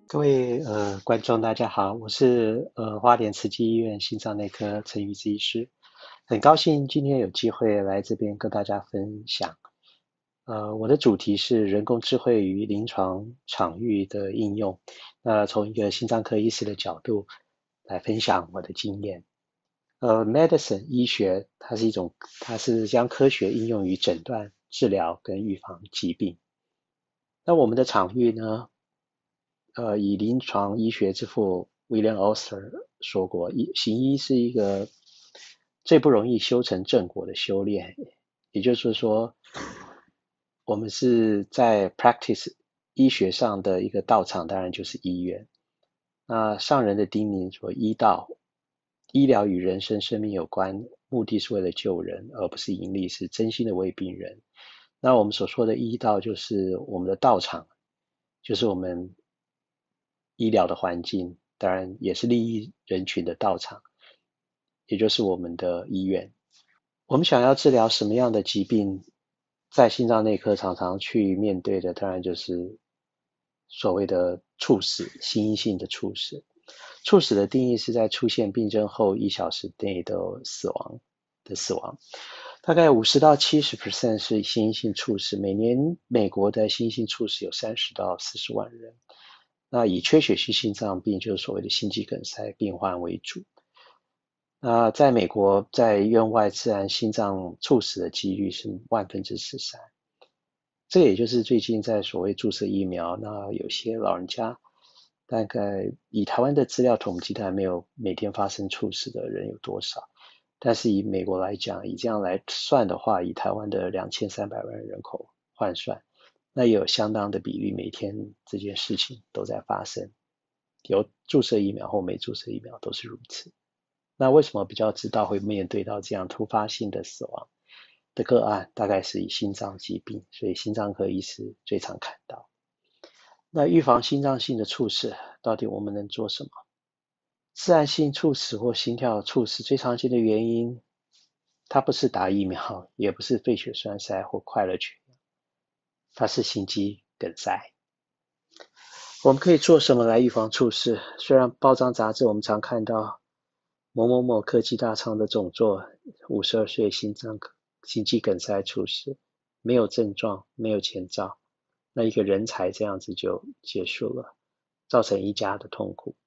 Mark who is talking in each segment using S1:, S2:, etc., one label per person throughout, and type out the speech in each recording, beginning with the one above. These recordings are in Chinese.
S1: 各位观众，大家好，我是花莲慈济医院心脏内科陈宇之医师，很高兴今天有机会来这边跟大家分享。我的主题是人工智慧与临床场域的应用，从一个心脏科医师的角度来分享我的经验。medicine 医学它是将科学应用于诊断、治疗跟预防疾病。那我们的场域呢？以临床医学之父 William Osler 说过，行医是一个最不容易修成正果的修炼，也就是说，我们是在 practice 医学上的一个道场，当然就是医院。那上人的叮咛说，医道，医疗与人生生命有关，目的是为了救人，而不是盈利，是真心的为病人。那我们所说的医道，就是我们的道场，就是我们医疗的环境，当然也是利益人群的道场，也就是我们的医院。我们想要治疗什么样的疾病，在心脏内科常常去面对的，当然就是所谓的猝死，心因性的猝死。猝死的定义是在出现病症后1小时内的死亡，大概50到70%是心因性猝死。每年美国的心因性猝死有30到40万人。那以缺血性心脏病，就是所谓的心肌梗塞病患为主。那在美国，在院外自然心脏猝死的几率是13%。这也就是最近在所谓注射疫苗，那有些老人家大概以台湾的资料统计，还没有每天发生猝死的人有多少。但是以美国来讲，以这样来算的话，以台湾的2300万人口换算，那也有相当的比例，每天这件事情都在发生，有注射疫苗或没注射疫苗都是如此。那为什么比较知道会面对到这样突发性的死亡的个案，大概是以心脏疾病，所以心脏科医师最常看到。那预防心脏性的猝死，到底我们能做什么？自然性猝死或心跳猝死最常见的原因，它不是打疫苗，也不是肺血栓塞或快乐曲，它是心肌梗塞。我们可以做什么来预防猝死？虽然报章杂志我们常看到某某某科技大厂的总座52岁心肌梗塞猝死，没有症状，没有前兆，那一个人才这样子就结束了，造成一家的痛苦。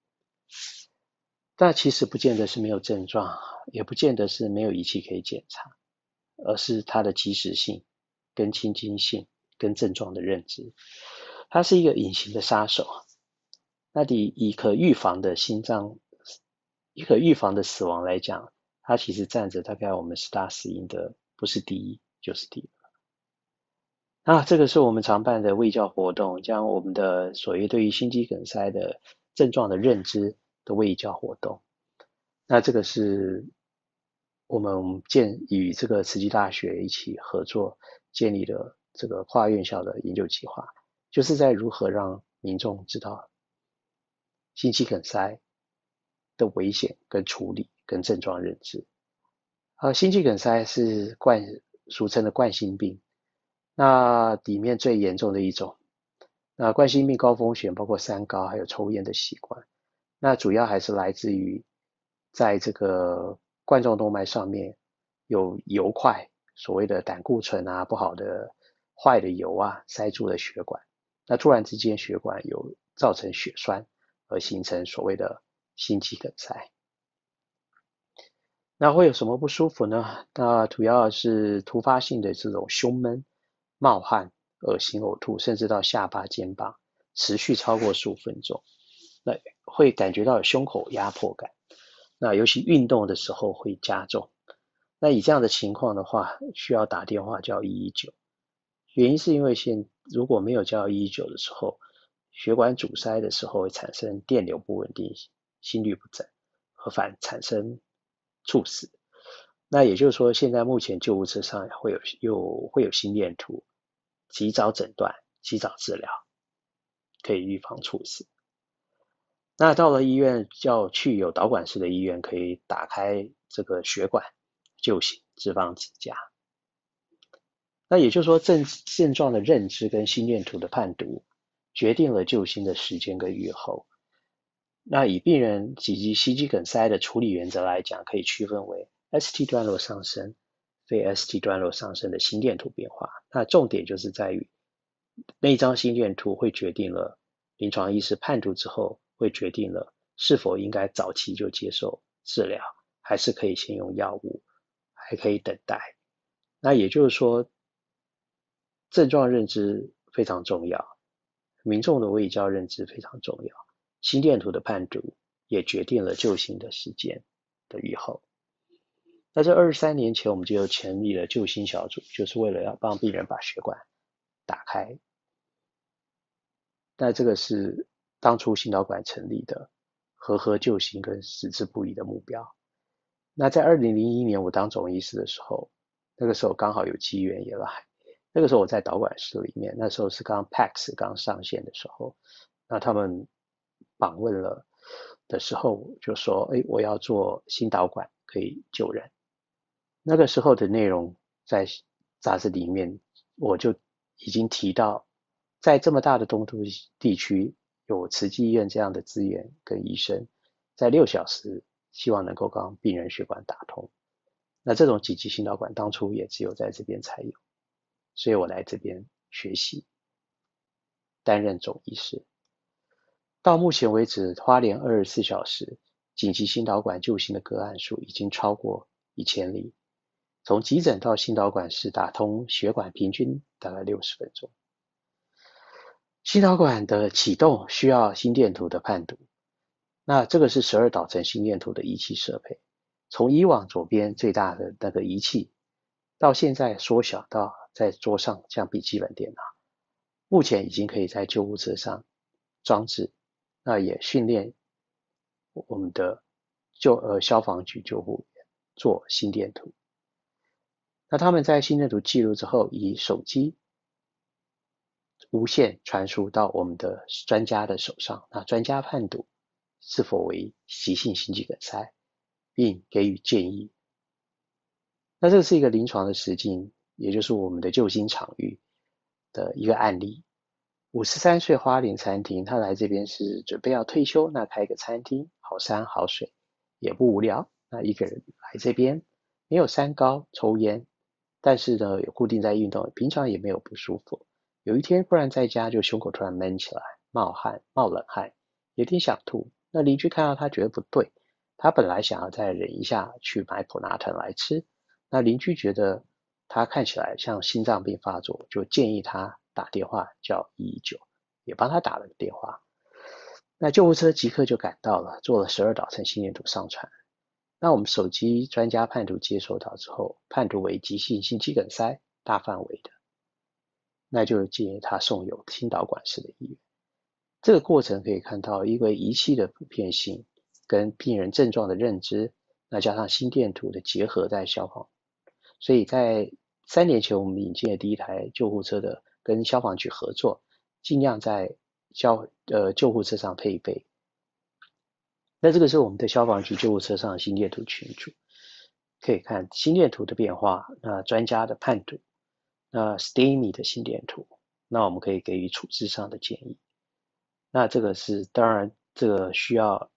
S1: 但其实不见得是没有症状，也不见得是没有仪器可以检查，而是它的及时性、跟亲近性、跟症状的认知。它是一个隐形的杀手。那以可预防的死亡来讲，它其实占着大概我们10大死因的不是第一就是第二。这个是我们常办的卫教活动，将我们的所谓对于心肌梗塞的症状的认知的卫教活动。那这个是我们与这个慈济大学一起合作建立的这个跨院校的研究计划，就是在如何让民众知道心肌梗塞的危险跟处理跟症状认知。心肌梗塞是俗称的冠心病，那里面最严重的一种。那冠心病高风险包括三高还有抽烟的习惯，那主要还是来自于在这个冠状动脉上面有油块，所谓的胆固醇不好的坏的油塞住了血管，那突然之间血管有造成血栓，而形成所谓的心肌梗塞。那会有什么不舒服呢？那主要是突发性的这种胸闷、冒汗、恶心、呕吐，甚至到下巴、肩膀，持续超过15分钟。那会感觉到有胸口压迫感。那尤其运动的时候会加重。那以这样的情况的话，需要打电话叫119。原因是因为如果没有叫119的时候，血管阻塞的时候会产生电流不稳定、心律不整，而产生猝死。那也就是说，现在目前救护车上会有心电图，及早诊断、及早治疗，可以预防猝死。那到了医院，要去有导管式的医院，可以打开这个血管就行，置放支架。那也就是说症状的认知跟心电图的判读， 决定了救心的时间跟预后。那以病人紧急心肌梗塞的处理原则来讲，可以区分为 ST 段落上升、非 ST 段落上升的心电图变化。那重点就是在于那张心电图会决定了临床医师判读之后，会决定了是否应该早期就接受治疗，还是可以先用药物，还可以等待。那也就是说，症状认知非常重要，民众的卫教认知非常重要，心电图的判读也决定了救心的时间的预后。那这23年前，我们就成立了救心小组，就是为了要帮病人把血管打开。那这个是当初心导管成立的和救心跟矢志不渝的目标。那在2001年我当总医师的时候，那个时候刚好有机缘也来，那个时候我在导管室里面，那时候是刚 PACS 刚上线的时候，那他们访问了的时候就说，我要做心导管可以救人。那个时候的内容在杂志里面我就已经提到，在这么大的东部地区有慈济医院这样的资源跟医生，在6小时希望能够帮病人血管打通。那这种紧急心导管当初也只有在这边才有，所以我来这边学习，担任总医师。到目前为止，花莲24小时紧急心导管救心的个案数已经超过1000例，从急诊到心导管室打通血管平均大概60分钟。心导管的启动需要心电图的判读，那这个是12导程心电图的仪器设备，从以往左边最大的那个仪器，到现在缩小到在桌上像笔记本电脑，目前已经可以在救护车上装置，那也训练我们的消防局救护员做心电图。那他们在心电图记录之后，以手机无线传输到我们的专家的手上，那专家判读是否为急性心肌梗塞，并给予建议。那这是一个临床的实境，也就是我们的救心场域的一个案例。53岁花莲餐厅，他来这边是准备要退休，那开一个餐厅，好山好水，也不无聊。那一个人来这边，没有三高，抽烟，但是呢有固定在运动，平常也没有不舒服。有一天忽然在家就胸口突然闷起来，冒汗，冒冷汗，有点想吐。那邻居看到他觉得不对，他本来想要再忍一下去买普拿疼来吃，那邻居觉得他看起来像心脏病发作，就建议他打电话叫119，也帮他打了个电话。那救护车即刻就赶到了，做了12导程心电图上传。那我们手机专家判读接收到之后，判读为急性心肌梗塞，大范围的，那就建议他送有心导管室的医院。这个过程可以看到，因为仪器的普遍性跟病人症状的认知，那加上心电图的结合在消防，所以在3年前我们引进的第一台救护车的跟消防局合作，尽量在救护车上配备。那这个是我们的消防局救护车上的心电图群组，可以看心电图的变化，那专家的判读，那 STEMI 的心电图，那我们可以给予处置上的建议。那这个是当然这个需要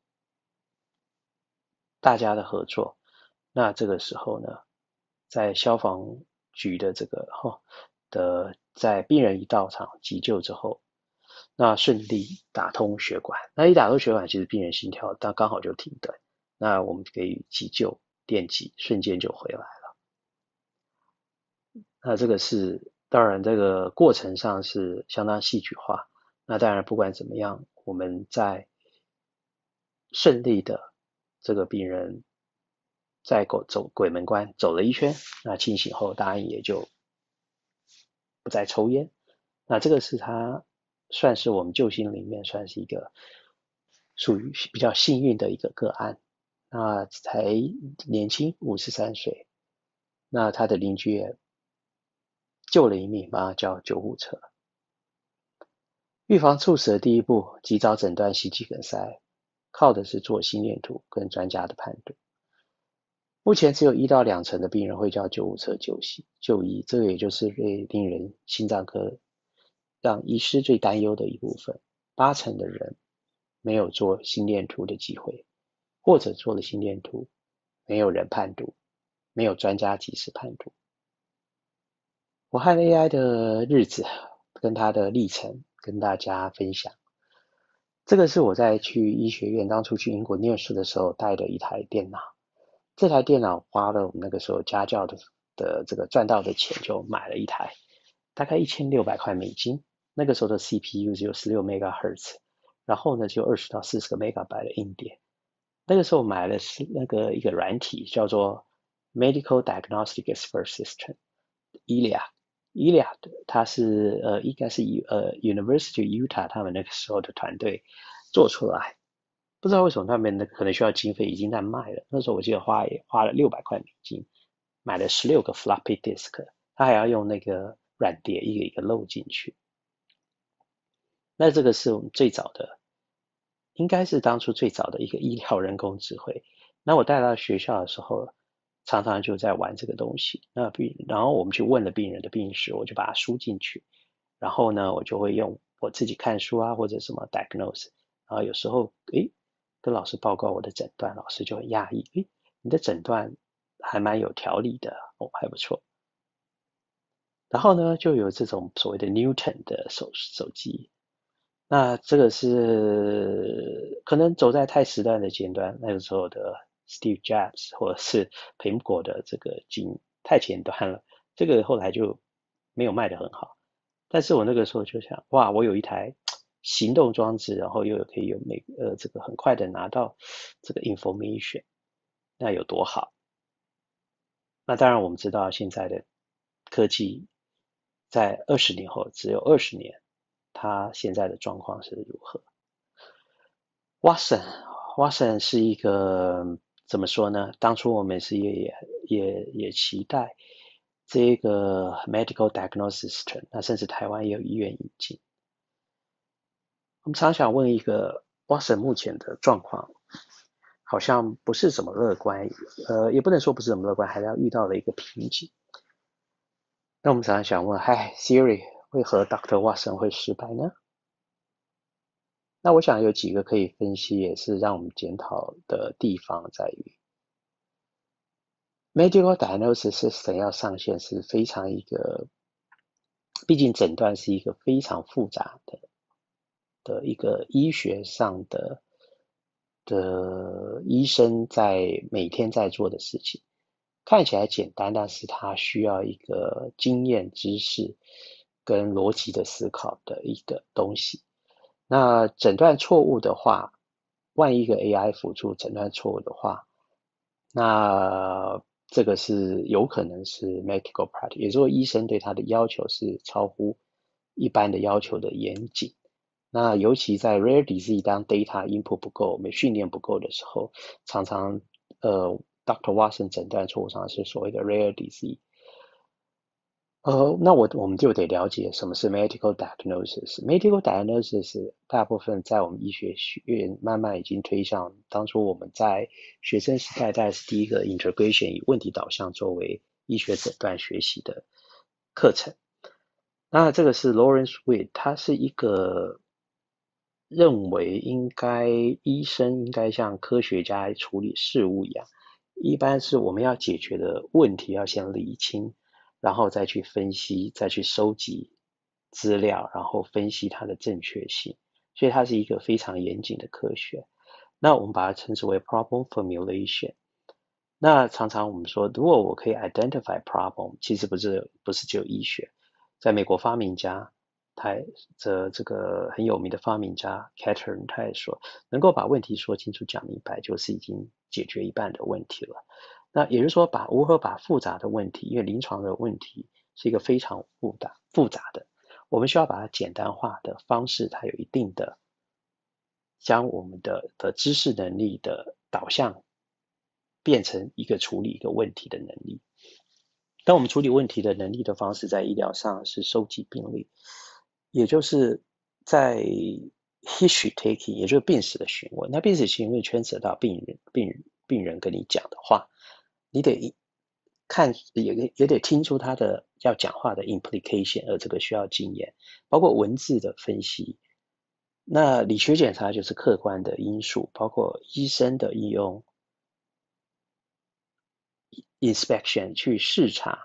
S1: 大家的合作。那这个时候呢，在消防局的这个在病人一到场急救之后，那顺利打通血管，那一打通血管，其实病人心跳但刚好就停顿，那我们给予急救电击，瞬间就回来了。那这个是当然这个过程上是相当戏剧化，那当然不管怎么样，我们在顺利的这个病人在走鬼门关走了一圈，那清醒后当然也就不再抽烟。那这个是他算是我们救心里面算是一个属于比较幸运的一个个案。那才年轻53岁，那他的邻居也救了一命，帮他叫救护车。预防猝死的第一步，及早诊断心肌梗塞，靠的是做心电图跟专家的判读。目前只有1到2成的病人会叫救护车就医，这个也就是令人心脏科让医师最担忧的一部分，80%的人没有做心电图的机会，或者做了心电图，没有人判读，没有专家及时判读。我和 AI 的日子跟它的历程跟大家分享。这个是我在去医学院当初去英国念书的时候带的一台电脑。这台电脑花了我们那个时候家教的这个赚到的钱，就买了一台，大概$1600。那个时候的 CPU 只有16 MHz， 然后呢就20到40个 MB 的硬碟。那个时候买了是那个一个软体叫做 Medical Diagnostic Expert System，ELIA。ELIA 它是应该是University of Utah 他们那个时候的团队做出来。不知道为什么他们可能需要经费，已经在卖了。那时候我记得花了$600，买了16个 floppy disk， 他还要用那个软碟一个一个漏进去。那这个是我们最早的，应该是当初最早的一个医疗人工智慧。那我带到学校的时候，常常就在玩这个东西。然后我们去问了病人的病史，我就把它输进去。然后呢，我就会用我自己看书啊，或者什么 diagnose。然后有时候，跟老师报告我的诊断，老师就很讶异，你的诊断还蛮有条理的，还不错。然后呢，就有这种所谓的 Newton 的手机。那这个是可能走在太时代的尖端，那个时候的 Steve Jobs 或者是苹果的这个太前端了，这个后来就没有卖得很好。但是我那个时候就想，哇，我有一台行动装置，然后又可以有这个很快的拿到这个 information，那有多好？那当然我们知道现在的科技在20年后，只有20年，它现在的状况是如何？Watson 是一个怎么说呢？当初我们是也期待这个 medical diagnosis system， 那甚至台湾也有医院引进。我们常想问一个 Watson 目前的状况，好像不是怎么乐观，也不能说不是怎么乐观，还要遇到了一个瓶颈。那我们常常想问，嗨 Siri， 为何 Dr. Watson 会失败呢？那我想有几个可以分析，也是让我们检讨的地方在于，medical diagnosis system 要上线是非常一个，毕竟诊断是一个非常复杂的一个医学上的医生在每天在做的事情，看起来简单，但是它需要一个经验知识跟逻辑的思考的一个东西。那诊断错误的话，万一一个 AI 辅助诊断错误的话，那这个是有可能是 medical practice， 也就是说医生对他的要求是超乎一般的要求的严谨。那尤其在 rare disease 当 data input 不够，我们训练不够的时候，常常Dr. Watson 诊断错误常常是所谓的 rare disease。那我们就得了解什么是 medical diagnosis。medical diagnosis 大部分在我们医学院慢慢已经推向，当初我们在学生时代大概是第一个 integration 以问题导向作为医学诊断学习的课程。那这个是 Lawrence Weed， 他是一个认为医生应该像科学家来处理事物一样，一般是我们要解决的问题要先理清，然后再去分析，再去收集资料，然后分析它的正确性。所以它是一个非常严谨的科学。那我们把它称之为 problem formulation。那常常我们说，如果我可以 identify problem， 其实不是只有医学。在美国发明家，这个很有名的发明家 Catherine， 他也说，能够把问题说清楚、讲明白，就是已经解决一半的问题了。那也就是说，如何把复杂的问题，因为临床的问题是一个非常复杂的，我们需要把它简单化的方式，它有一定的将我们的知识能力的导向变成一个处理一个问题的能力。当我们处理问题的能力的方式，在医疗上是收集病例，也就是在 history taking， 也就是病史的询问。那病史询问牵扯到病人跟你讲的话，你得也得听出他的要讲话的 implication， 而这个需要经验，包括文字的分析。那理学检查就是客观的因素，包括医生的应用 inspection 去视察、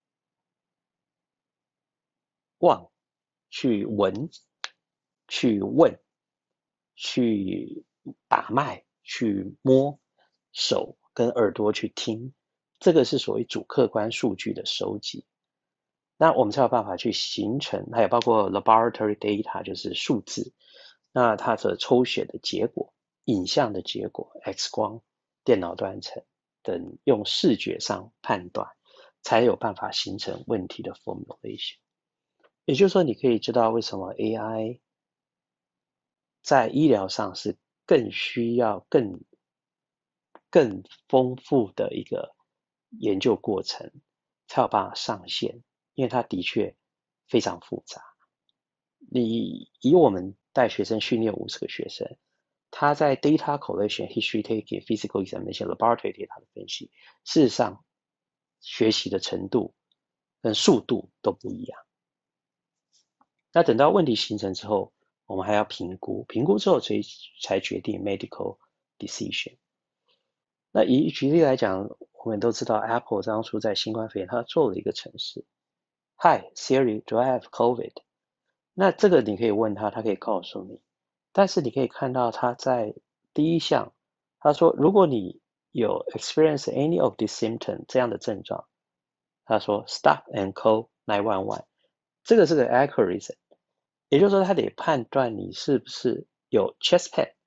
S1: 望、去闻、去问、去把脉、去摸手跟耳朵去听，这个是所谓主客观数据的收集。那我们才有办法去形成，还有包括 laboratory data 就是数字，那它的抽血的结果、影像的结果、X 光、电脑断层等，用视觉上判断，才有办法形成问题的 formulation。也就是说，你可以知道为什么 AI 在医疗上是更需要更丰富的一个研究过程，才有办法上线，因为它的确非常复杂。你以我们带学生训练50个学生，他在 data collection、history taking、physical examination、laboratory data 的分析，事实上学习的程度跟速度都不一样。那等到问题形成之后，我们还要评估，评估之后才决定 medical decision。那举例来讲，我们都知道 Apple 当初在新冠肺炎，它做了一个程式 ，Hi Siri, do I have COVID？ 那这个你可以问他，他可以告诉你。但是你可以看到他在第一项，他说如果你有 experience any of these symptoms 这样的症状，他说 stop and call 911， 这个是个 accuracy， 也就是说他得判断你是不是有 chest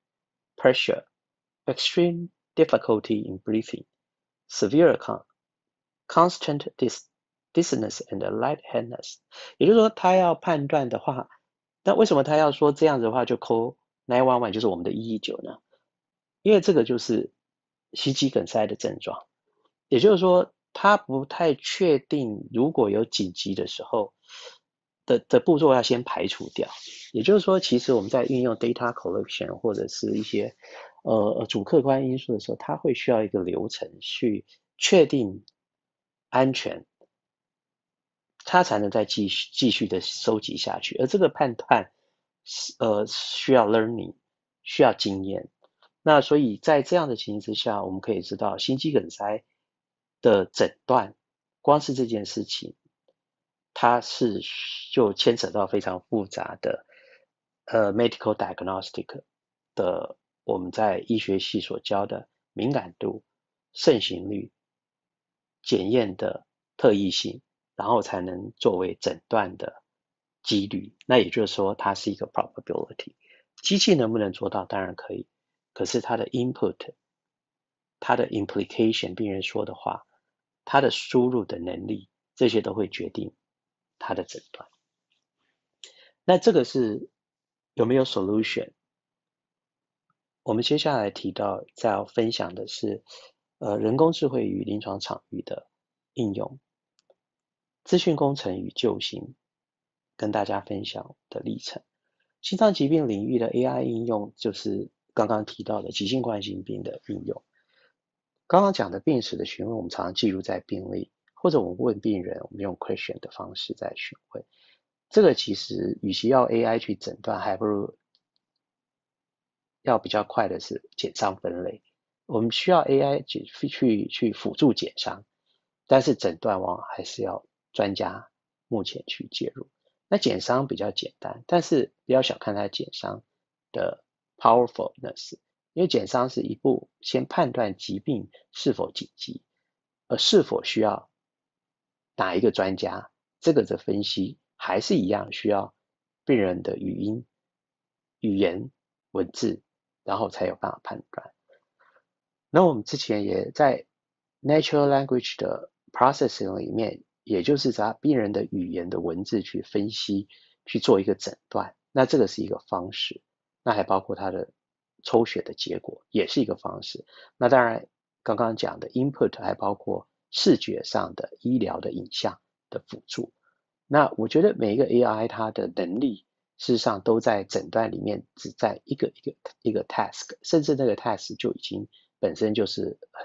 S1: pain、pressure、extreme difficulty in breathing、severe constant dizziness and lightheadedness。 也就是说他要判断的话，那为什么他要说这样子的话就 call 911，就是我们的119呢？因为这个就是心肌梗塞的症状。也就是说他不太确定如果有紧急的时候的步骤要先排除掉。也就是说其实我们在运用 data collection 或者是一些主客观因素的时候，它会需要一个流程去确定安全，它才能再继续的收集下去。而这个判断需要 learning， 需要经验。那所以在这样的情形之下，我们可以知道心肌梗塞的诊断，光是这件事情，它就牵扯到非常复杂的medical diagnostic 的我们在医学系所教的敏感度、盛行率、检验的特异性，然后才能作为诊断的几率。那也就是说，它是一个 probability。机器能不能做到？当然可以。可是它的 input、它的 implication， 病人说的话，它的输入的能力，这些都会决定它的诊断。那这个是有没有 solution？ 我们接下来提到再要分享的是人工智慧与临床场域的应用，资讯工程与救星，跟大家分享的历程。心脏疾病领域的 AI 应用就是刚刚提到的急性冠心病的应用。刚刚讲的病史的询问，我们常常记录在病历，或者我们问病人，我们用 question 的方式在询问。这个其实与其要 AI 去诊断，还不如要比较快的是检伤分类。我们需要 AI 去辅助检伤，但是诊断往往还是要专家目前去介入。那检伤比较简单，但是不要小看它检伤的 powerfulness， 因为检伤是一步先判断疾病是否紧急，而是否需要哪一个专家，这个的分析还是一样需要病人的语言、文字，然后才有办法判断。那我们之前也在 natural language 的 processing 里面，也就是拿病人的语言的文字去分析，去做一个诊断。那这个是一个方式，那还包括它的抽血的结果，也是一个方式。那当然，刚刚讲的 input 还包括视觉上的医疗的影像的辅助。那我觉得每一个 AI 它的能力，事实上都在诊断里面只在一个 task， 甚至那个 task 就已经本身就是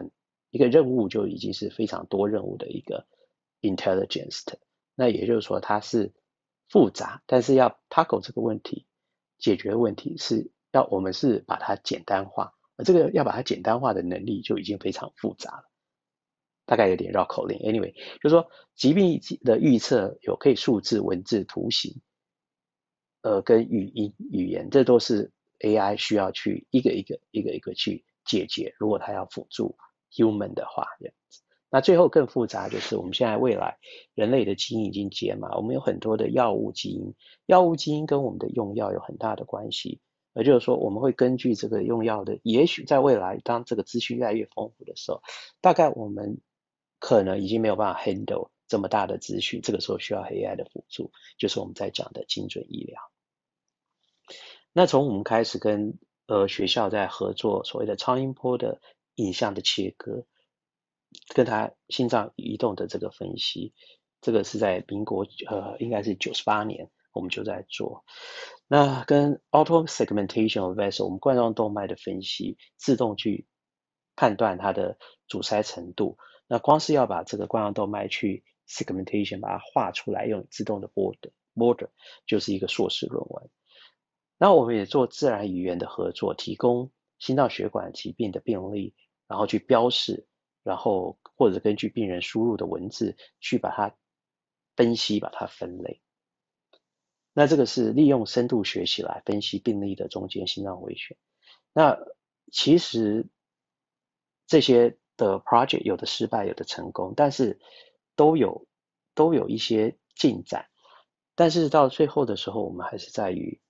S1: 一个任务就已经是非常多任务的一个 intelligence。那也就是说它是复杂，但是要 tackle 这个问题，解决问题我们是把它简单化，而这个要把它简单化的能力就已经非常复杂了，大概有点绕口令。Anyway，就是说疾病的预测可以数字、文字、图形，跟语言，这都是 AI 需要去一个一个去解决。如果它要辅助 human 的话，这样子。那最后更复杂就是我们现在未来人类的基因已经解码，我们有很多的药物基因，药物基因跟我们的用药有很大的关系。也就是说，我们会根据这个用药的，也许在未来，当这个资讯越来越丰富的时候，大概我们可能已经没有办法 handle 这么大的资讯，这个时候需要 AI 的辅助，就是我们在讲的精准医疗。那从我们开始跟学校在合作所谓的超音波的影像的切割，跟他心脏移动的这个分析，这个是在民国应该是98年我们就在做。那跟 auto segmentation of vessel 我们冠状动脉的分析，自动去判断它的阻塞程度。那光是要把这个冠状动脉去 segmentation 把它画出来，用自动的 border 就是一个硕士论文。那我们也做自然语言的合作，提供心脏血管疾病的病例，然后去标示，然后或者根据病人输入的文字去把它分析，把它分类。那这个是利用深度学习来分析病例的中间心脏回旋。那其实这些的 project 有的失败，有的成功，但是都有一些进展。但是到最后的时候，我们还是在于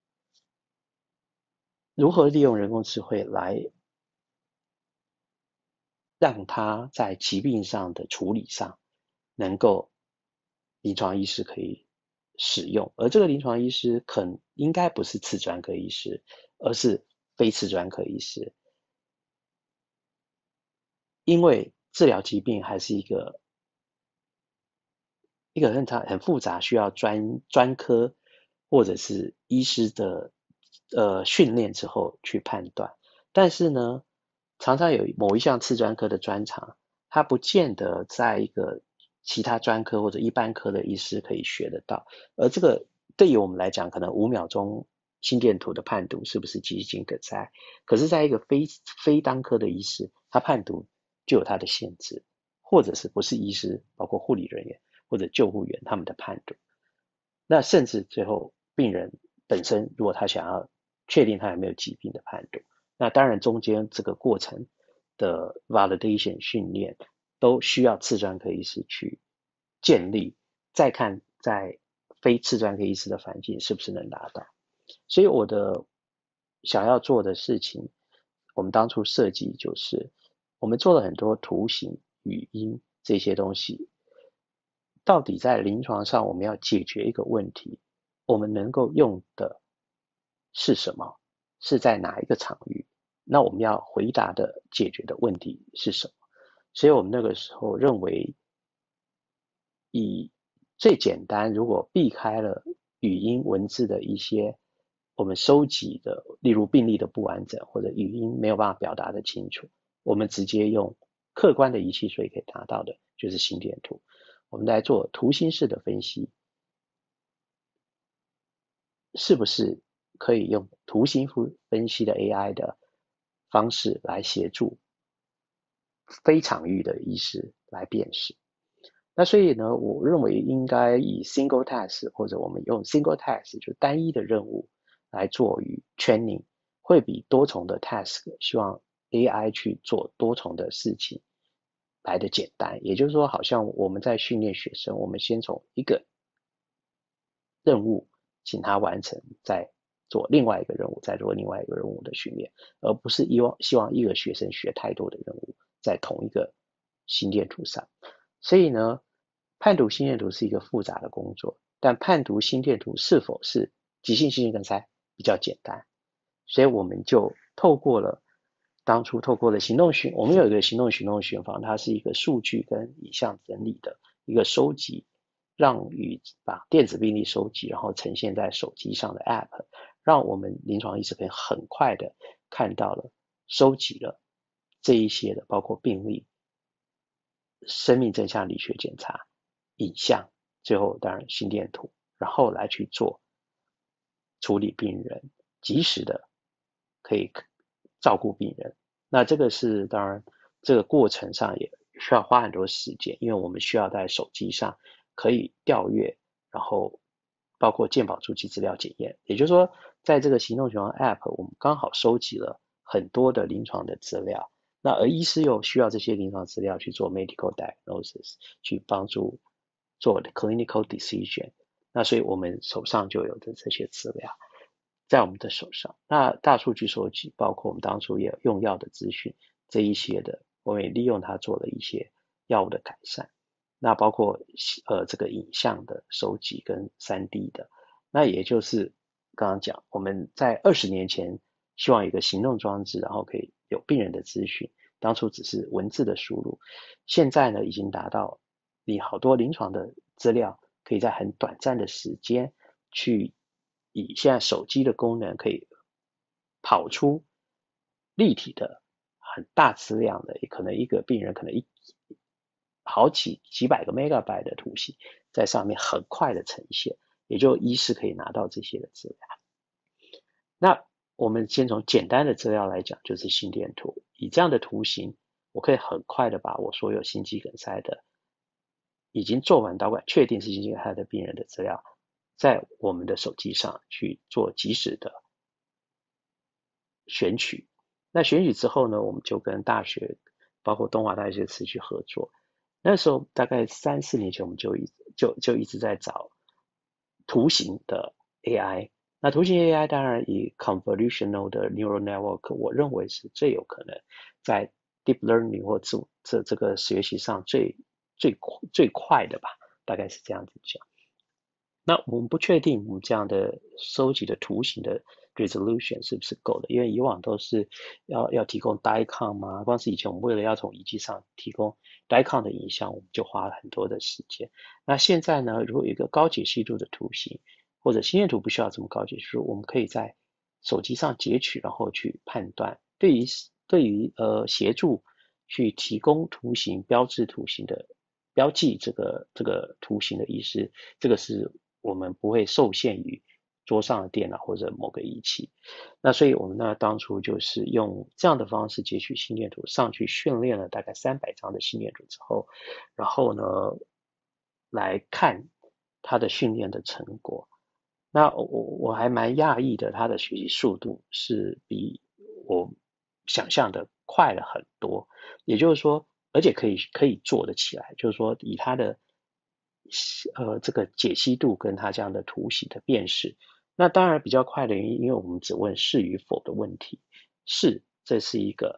S1: 如何利用人工智慧来让它在疾病上的处理上能够临床医师可以使用，而这个临床医师应该不是次专科医师，而是非次专科医师，因为治疗疾病还是一个很复杂，需要专科或者是医师的训练之后去判断。但是呢，常常有某一项次专科的专长，他不见得在一个其他专科或者一般科的医师可以学得到。而这个对于我们来讲，可能5秒钟心电图的判读是不是急性梗塞？可是，在一个非当科的医师，他判读就有他的限制，或者是不是医师，包括护理人员或者救护员他们的判读。那甚至最后病人本身，如果他想要确定他有没有疾病的判读，那当然中间这个过程的 validation 训练都需要次专科医师去建立，再看在非次专科医师的环境是不是能达到。所以我的想要做的事情，我们当初设计就是我们做了很多图形、语音这些东西，到底在临床上我们要解决一个问题，我们能够用的是什么？是在哪一个场域？那我们要回答的解决的问题是什么？所以我们那个时候认为，以最简单，如果避开了语音文字的一些我们收集的，例如病例的不完整或者语音没有办法表达的清楚，我们直接用客观的仪器所以可以达到的就是心电图。我们来做图形式的分析，是不是可以用图形分析的 AI 的方式来协助非场域的医师来辨识？那所以呢，我认为应该以 single task 或者我们用 single task 就单一的任务来做与 training，会比多重的 task 希望 AI 去做多重的事情来的简单。也就是说，好像我们在训练学生，我们先从一个任务请他完成，再做另外一个任务，再做另外一个任务的训练，而不是希望一个学生学太多的任务在同一个心电图上。所以呢，判读心电图是一个复杂的工作，但判读心电图是否是急性心肌梗塞比较简单，所以我们就当初透过了我们有一个行动巡访，它是一个数据跟影像整理的一个收集，把电子病历收集，然后呈现在手机上的 App， 让我们临床医师可以很快的看到了、收集了这一些的，包括病例， 生命真相理学检查、影像，最后当然心电图，然后来去做处理病人，及时的可以照顾病人。那这个是当然，这个过程上也需要花很多时间，因为我们需要在手机上可以调阅，然后包括健保足迹资料检验。也就是说，在这个行动权 App，我们刚好收集了很多的临床的资料，那而医师又需要这些临床资料去做 medical diagnosis，去帮助做 clinical decision。那所以我们手上就有的这些资料，在我们的手上。那大数据收集，包括我们当初也有用药的资讯这一些的，我们也利用它做了一些药物的改善。那包括这个影像的收集跟3D 的，那也就是刚刚讲，我们在20年前希望有一个行动装置，然后可以有病人的资讯，当初只是文字的输入，现在呢已经达到你好多临床的资料可以在很短暂的时间去以现在手机的功能可以跑出立体的很大质量的，可能一个病人可能好几百个 megabyte 的图形在上面很快的呈现，也就医师可以拿到这些的资料。那我们先从简单的资料来讲，就是心电图。以这样的图形，我可以很快的把我所有心肌梗塞的已经做完导管，确定是心肌梗塞的病人的资料，在我们的手机上去做及时的选取。那选取之后呢，我们就跟大学，包括东华大学持续合作。那时候大概3、4年前，我们就一直在找图形的 AI。那图形 AI 当然以 convolutional 的 neural network，我认为是最有可能在 deep learning 或这个学习上最快的吧，大概是这样子讲。那我们不确定我们这样的收集的图形的 resolution 是不是够的，因为以往都是要提供 DICOM 嘛，光是以前我们为了要从仪器上提供 DICOM 的影像，我们就花了很多的时间。那现在呢，如果有一个高解析度的图形，或者心电图不需要这么高解析度，我们可以在手机上截取，然后去判断。对于协助去提供图形标志图形的标记这个图形的医师，这个是我们不会受限于桌上的电脑或者某个仪器。那所以我们呢当初就是用这样的方式截取心电图上去训练了大概300张的心电图之后，然后呢来看他的训练的成果。那我还蛮讶异的，他的学习速度是比我想象的快了很多。也就是说，而且可以做得起来，就是说以他的这个解析度跟他这样的图形的辨识，那当然比较快的原因，因为我们只问是与否的问题，是这是一个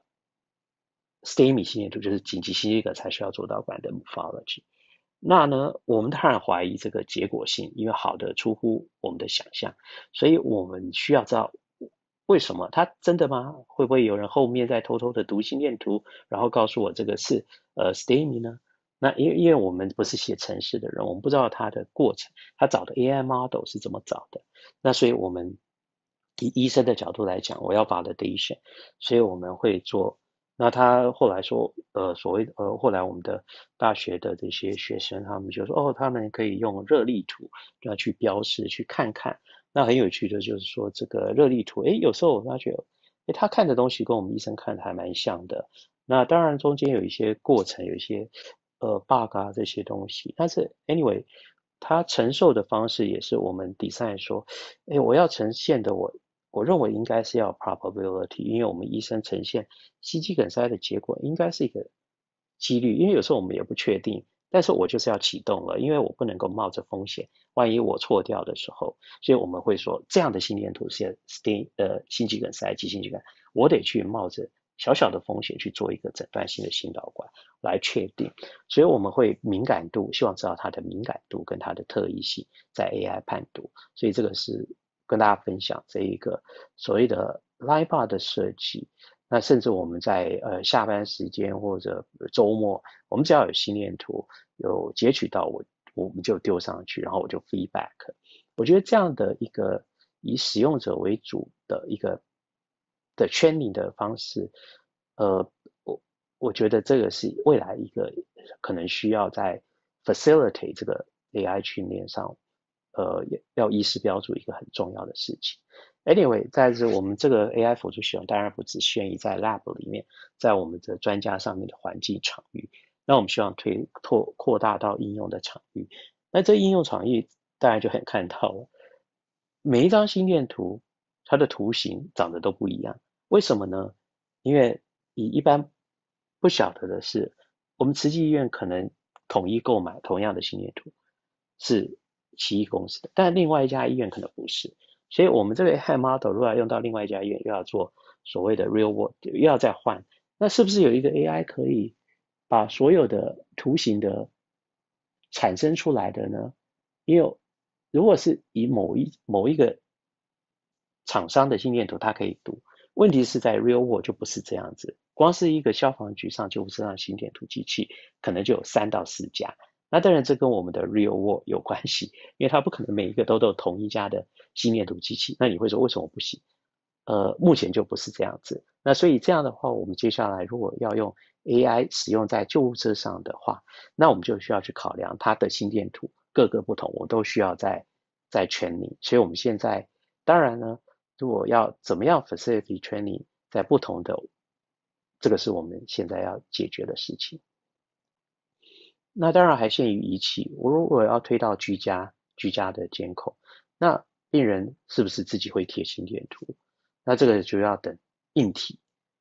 S1: STEMI 心电图，就是紧急心肌梗才需要做导管的 morphology。那呢，我们当然怀疑这个结果性，因为好的出乎我们的想象，所以我们需要知道为什么它真的吗？会不会有人后面在偷偷的读心电图，然后告诉我这个是STEMI 呢？那因为我们不是写程式的人，我们不知道它的过程，他找的 AI model 是怎么找的。那所以我们以医生的角度来讲，我要 validation，所以我们会做。那他后来说，所谓后来我们的大学的这些学生，他们就说，哦，他们可以用热力图要去标示，去看看。那很有趣的就是说，这个热力图，诶，有时候我发觉，诶，他看的东西跟我们医生看的还蛮像的。那当然中间有一些过程，有一些bug 啊这些东西，但是 anyway，他承受的方式也是我们 design 说，诶，我要呈现的我认为应该是要 probability，因为我们医生呈现心肌梗塞的结果应该是一个几率，因为有时候我们也不确定，但是我就是要启动了，因为我不能够冒着风险，万一我错掉的时候，所以我们会说这样的心电图是心肌梗塞、急性心肌梗塞，我得去冒着小小的风险去做一个诊断性的心导管来确定，所以我们会敏感度，希望知道它的敏感度跟它的特异性在 AI 判读，所以这个是跟大家分享这一个所谓的 Line Bar 的设计。那甚至我们在下班时间或者周末，我们只要有心电图有截取到我们就丢上去，然后我就 feedback。我觉得这样的一个以使用者为主的一个的 training 的方式，呃， 我觉得这个是未来一个可能需要在 facilitate 这个 AI 训练上，要意识标注一个很重要的事情。Anyway，在我们这个 AI 辅助系统，当然不只限于在 lab 里面，在我们的专家上面的环境场域，那我们希望扩大到应用的场域。那这应用场域当然就很看到了，每一张心电图它的图形长得都不一样，为什么呢？因为你一般不晓得的是，我们慈济医院可能统一购买同样的心电图是奇异公司的，但另外一家医院可能不是，所以我们这个 AI model 如果要用到另外一家医院，又要做所谓的 real world，又要再换，那是不是有一个 AI 可以把所有的图形的产生出来的呢？因为如果是以某一个厂商的心电图，它可以读，问题是在 real world 就不是这样子。光是一个消防局上救护车上心电图机器，可能就有3到4家。那当然，这跟我们的 real world 有关系，因为它不可能每一个都有同一家的心电图机器。那你会说为什么不行？目前就不是这样子。那所以这样的话，我们接下来如果要用 AI 使用在救护车上的话，那我们就需要去考量它的心电图各个不同，我都需要在 training。所以我们现在当然呢，如果要怎么样 facility training 在不同的，这个是我们现在要解决的事情。那当然还限于仪器，我如果要推到居家的监控，那病人是不是自己会贴心电图？那这个就要等硬体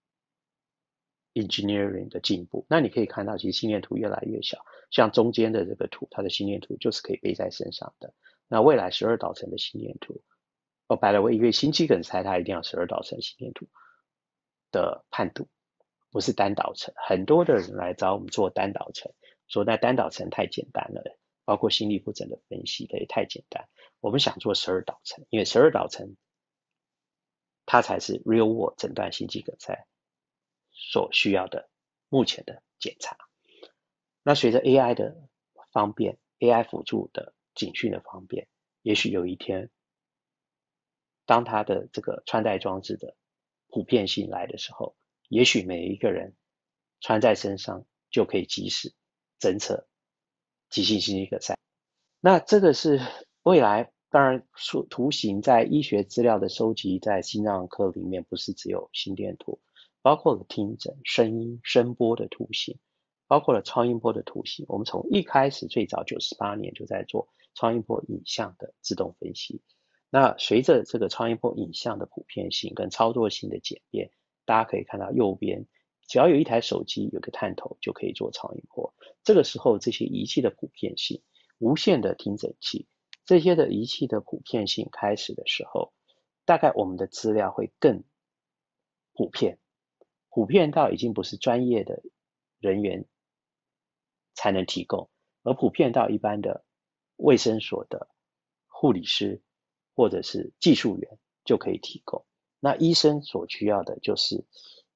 S1: engineering 的进步。那你可以看到，其实心电图越来越小，像中间的这个图，它的心电图就是可以背在身上的。那未来12导程的心电图，by the way，因为心肌梗塞它一定要12导程心电图的判读，不是单导程。很多的人来找我们做单导程，说那单导程太简单了，包括心律不整的分析的也太简单。我们想做12导程，因为12导程它才是 real world 诊断心肌梗塞所需要的目前的检查。那随着 AI 的方便，AI 辅助的警讯的方便，也许有一天，当它的这个穿戴装置的普遍性来的时候，也许每一个人穿在身上就可以及时侦测急性心肌梗塞。那这个是未来，当然图形在医学资料的收集，在心脏科里面不是只有心电图，包括了听诊、声音、声波的图形，包括了超音波的图形。我们从一开始最早98年就在做超音波影像的自动分析。那随着这个超音波影像的普遍性跟操作性的简便，大家可以看到右边，只要有一台手机有个探头就可以做超音波。这个时候，这些仪器的普遍性，无线的听诊器，这些的仪器的普遍性开始的时候，大概我们的资料会更普遍，普遍到已经不是专业的人员才能提供，而普遍到一般的卫生所的护理师或者是技术员就可以提供。那医生所需要的就是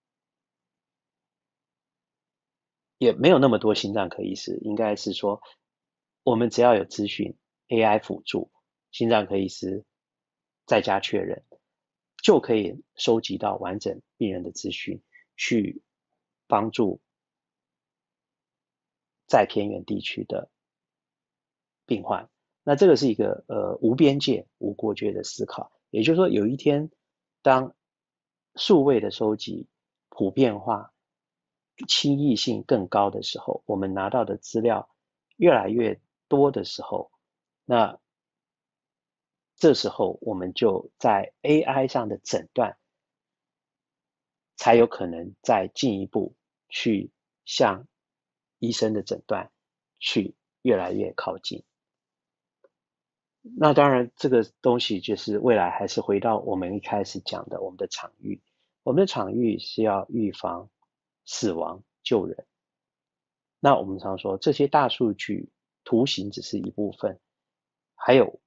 S1: 也没有那么多心脏科医师，应该是说我们只要有咨询 AI 辅助，心脏科医师在家确认，就可以收集到完整病人的资讯，去帮助在偏远地区的病患。那这个是一个无边界、无国界的思考。也就是说，有一天当数位的收集普遍化、轻易性更高的时候，我们拿到的资料越来越多的时候，那这时候我们就在 AI 上的诊断才有可能再进一步去向医生的诊断去越来越靠近。那当然，这个东西就是未来还是回到我们一开始讲的，我们的场域。我们的场域是要预防死亡、救人。那我们常说这些大数据图形只是一部分，还有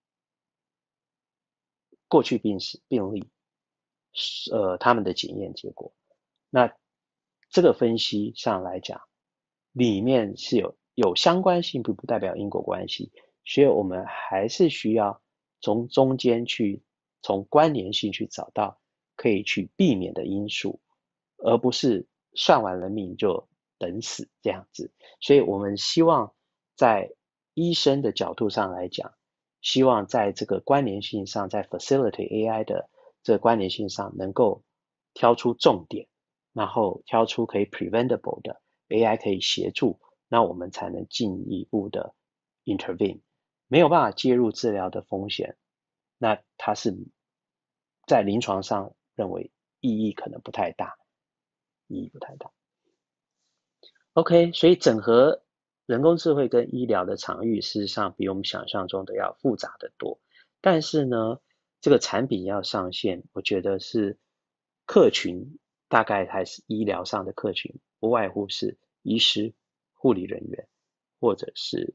S1: 过去病例，他们的检验结果。那这个分析上来讲，里面是有相关性，并不代表因果关系，所以我们还是需要从中间去从关联性去找到可以去避免的因素，而不是算完了命就等死这样子。所以我们希望在医生的角度上来讲，希望在这个关联性上，在 facilitate AI 的这个关联性上，能够挑出重点，然后挑出可以 preventable 的 AI 可以协助，那我们才能进一步的 intervene。没有办法介入治疗的风险，那它是在临床上认为意义可能不太大，意义不太大。OK，所以整合人工智慧跟医疗的场域，事实上比我们想象中的要复杂得多。但是呢，这个产品要上线，我觉得是客群大概还是医疗上的客群，不外乎是医师、护理人员，或者是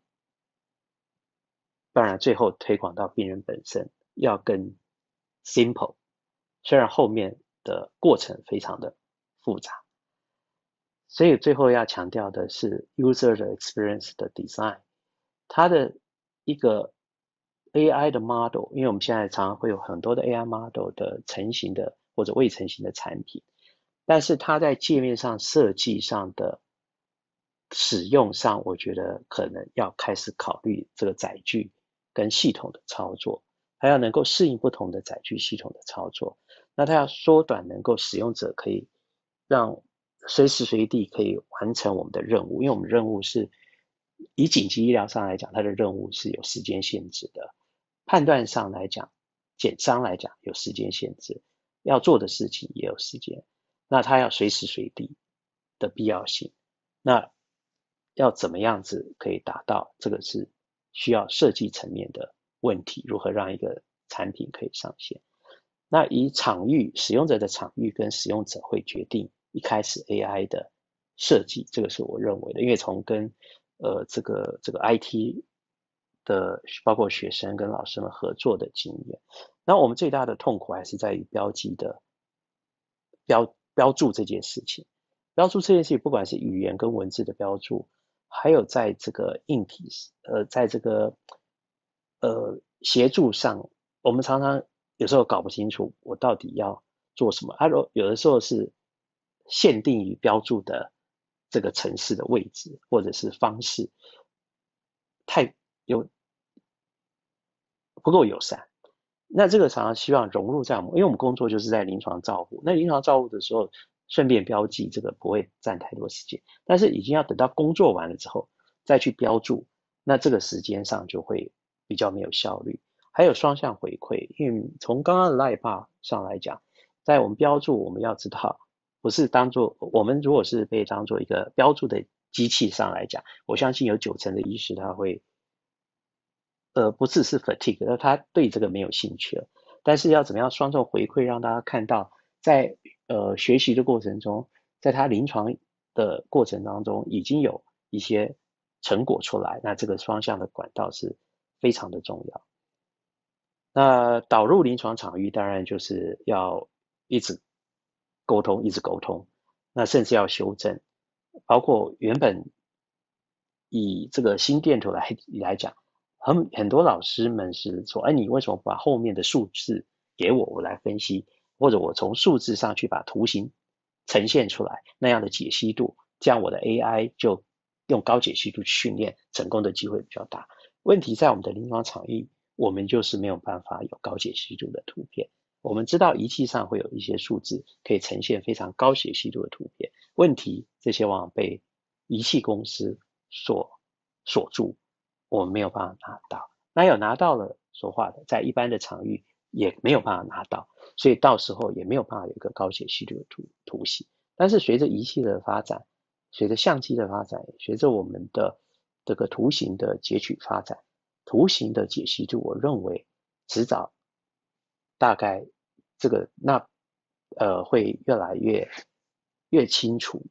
S1: 当然最后推广到病人本身要更 simple，虽然后面的过程非常的复杂。所以最后要强调的是 user 的 experience 的 design，它的一个 AI 的 model，因为我们现在常常会有很多的 AI model 的成型的或者未成型的产品，但是它在界面上设计上的使用上，我觉得可能要开始考虑这个载具跟系统的操作，它要能够适应不同的载具系统的操作，那它要缩短能够使用者可以让随时随地可以完成我们的任务，因为我们任务是以紧急医疗上来讲，它的任务是有时间限制的，判断上来讲，减伤来讲有时间限制，要做的事情也有时间，那它要随时随地的必要性，那要怎么样子可以达到，这个是需要设计层面的问题，如何让一个产品可以上线。那以场域使用者的场域跟使用者会决定一开始 AI 的设计，这个是我认为的，因为从跟这个 IT 的包括学生跟老师们合作的经验，那我们最大的痛苦还是在于标注这件事情，标注这件事情，不管是语言跟文字的标注，还有在这个硬体在这个协助上，我们常常有时候搞不清楚我到底要做什么。有的时候是限定于标注的这个城市的位置或者是方式，太有不够友善。那这个常常希望融入在我们，因为我们工作就是在临床照护。那临床照护的时候，顺便标记这个不会占太多时间，但是已经要等到工作完了之后再去标注，那这个时间上就会比较没有效率。还有双向回馈，因为从刚刚的 LIPA 上来讲，在我们标注，我们要知道，不是当做我们如果是被当做一个标注的机器上来讲，我相信有90%的医师他会不只是 fatigue，那他对这个没有兴趣了。但是要怎么样双重回馈，让大家看到在学习的过程中，在他临床的过程当中，已经有一些成果出来，那这个双向的管道是非常的重要。那导入临床场域，当然就是要一直沟通，一直沟通，那甚至要修正，包括原本以这个心电图来讲，很多老师们是说，哎，你为什么不把后面的数字给我，我来分析，或者我从数字上去把图形呈现出来，那样的解析度，这样我的 AI 就用高解析度训练成功的机会比较大。问题在我们的临床场域，我们就是没有办法有高解析度的图片。我们知道仪器上会有一些数字可以呈现非常高解析度的图片，问题这些往往被仪器公司锁住，我们没有办法拿到。那有拿到了说话的，在一般的场域也没有办法拿到，所以到时候也没有办法有一个高解析度的图形。但是随着仪器的发展，随着相机的发展，随着我们的这个图形的截取发展，图形的解析度，我认为迟早大概这个会越来越清楚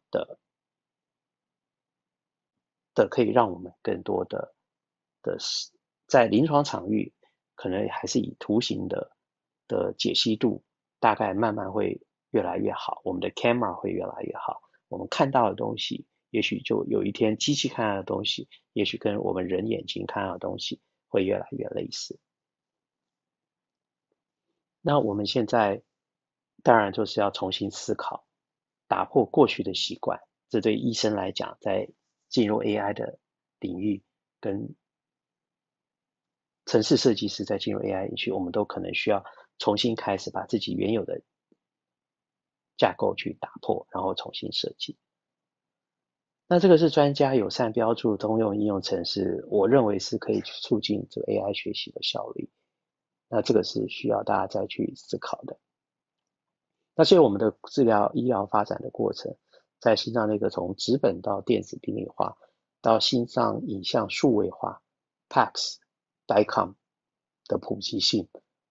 S1: 的可以让我们更多的在临床场域，可能还是以图形的解析度，大概慢慢会越来越好，我们的 camera 会越来越好，我们看到的东西，也许就有一天机器看到的东西，也许跟我们人眼睛看到的东西会越来越类似。那我们现在当然就是要重新思考打破过去的习惯。这对医生来讲，在进入 AI 的领域跟程式设计师在进入 AI 领域，我们都可能需要重新开始把自己原有的架构去打破，然后重新设计。那这个是专家友善标注通用应用程式，我认为是可以促进这个 AI 学习的效率。那这个是需要大家再去思考的。那所以我们的医疗发展的过程，在心脏内科从纸本到电子病理化，到心脏影像数位化 ，PACS、DICOM 的普及性，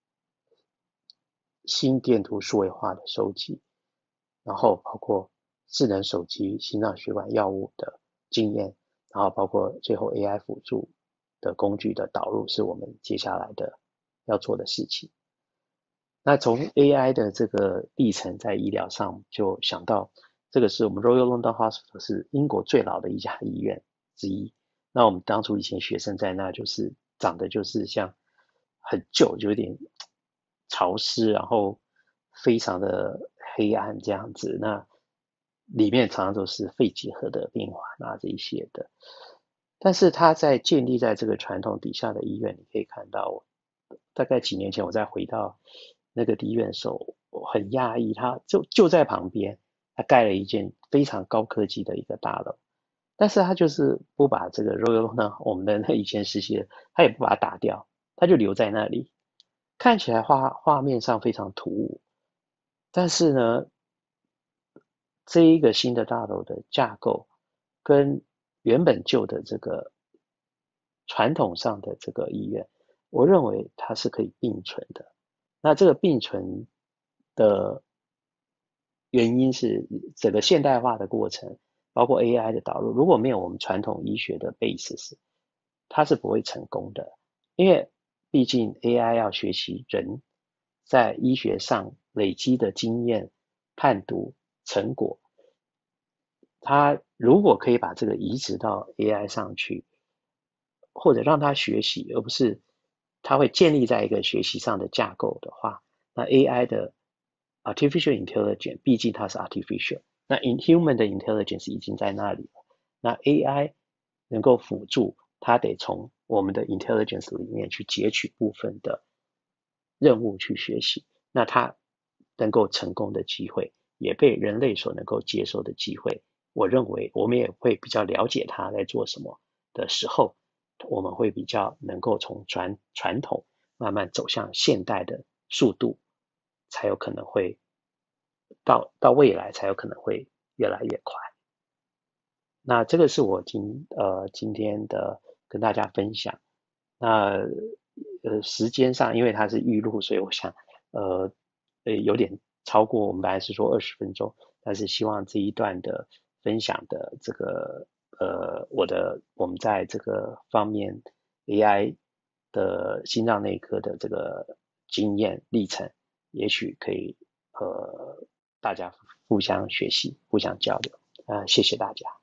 S1: 心电图数位化的收集，然后包括智能手机、心脏血管药物的经验，然后包括最后 AI 辅助的工具的导入，是我们接下来的要做的事情。那从 AI 的这个历程在医疗上，就想到这个是我们 Royal London Hospital 是英国最老的一家医院之一。那我们当初以前学生在那，就是长得就是像很旧，就有点潮湿，然后非常的黑暗这样子。那里面常常都是肺结核的病患啊这一些的。但是它在建立在这个传统底下的医院，你可以看到，大概几年前我再回到那个医院的时候，我很讶异，它就在旁边，它盖了一间非常高科技的一个大楼，但是它就是不把这个 Royal 呢，我们的那以前实习的，它也不把它打掉，它就留在那里，看起来画面上非常突兀，但是呢，这一个新的大楼的架构跟原本旧的这个传统上的这个医院，我认为它是可以并存的。那这个并存的原因是整个现代化的过程，包括 AI 的导入，如果没有我们传统医学的 basis，它是不会成功的。因为毕竟 AI 要学习人在医学上累积的经验、判读成果，它如果可以把这个移植到 AI 上去，或者让它学习，而不是它会建立在一个学习上的架构的话，那 AI 的 artificial intelligence 毕竟它是 artificial，那 human 的 intelligence 已经在那里了，那 AI 能够辅助，它得从我们的 intelligence 里面去截取部分的任务去学习，那它能够成功的机会，也被人类所能够接受的机会，我认为我们也会比较了解它在做什么的时候，我们会比较能够从传统慢慢走向现代的速度，才有可能会到未来才有可能会越来越快。那这个是我今天的跟大家分享。那时间上，因为它是预录，所以我想有点超过我们本来是说20分钟，但是希望这一段的分享的这个我们在这个方面 AI 的心脏内科的这个经验历程，也许可以大家互相学习、互相交流。谢谢大家。